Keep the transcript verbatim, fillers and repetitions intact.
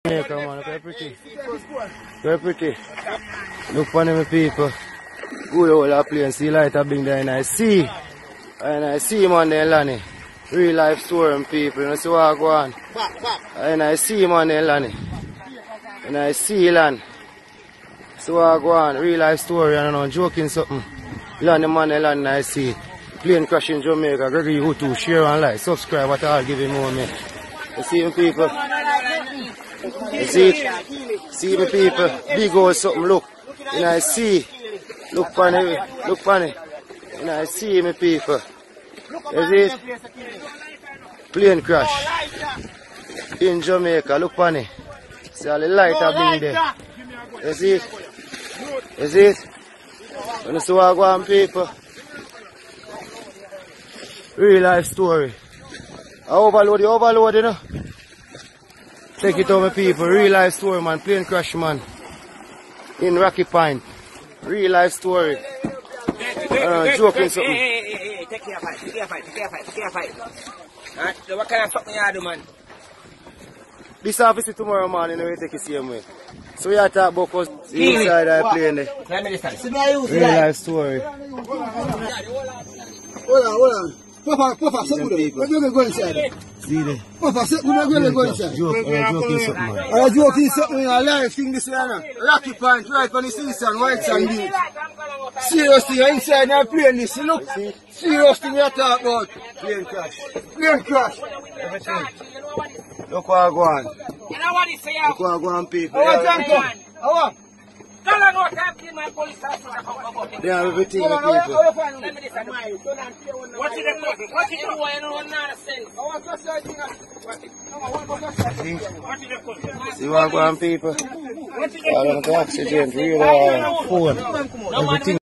Yeah, come on, look how pretty. Very pretty. Look on them people. Good old that plane, see light a big there and I see. And I see him on there Lanny. Real life story people, you know see what I go on. And I see him on there Lanny. And I see land. So what I go on, real life story, I don't know, joking something. Land the man there land and I see. Plane crash in Jamaica, Gregory Hutu, share and like, subscribe what I'll give him more me. You see him people? You see it? See the people, big old something, look. And I see, look on it, look on it. And I see me people. You see it? Plane crash. In Jamaica, look on it. See all the light are being there. You see it? You see it? You see what I go on people? Real life story. I overload, you overload, you know. Take it over people, real life story man, plane crash man. In Rocky Point. Real life story. Uh, joking something. Hey, hey, hey, hey, take care of it, take care of it, take care of it, take care of it. Alright, so what kind of something you do, man? This office tomorrow morning, you know, we take it the same way. So we are talking about us inside our plane there. Real life story. Hold on, hold on. Papa, Papa, sit good. We're going to go inside. See there. Papa, sit good. We're going to go inside. Joke, uh, joking something man. I was joking something in our life thing this year. Rocky Point, right on the season, white sand beach. Seriously, you're inside our plane this. Look, serious thing you're talking about. Plane crash. Plane crash. Everything. Look what I go on. Look what I go on people. I want to come. I want. They have everything the people. What is the code? What is the way? No one understands. What is the code? See what I go on people. All of the oxygen, real uh, phone. Everything.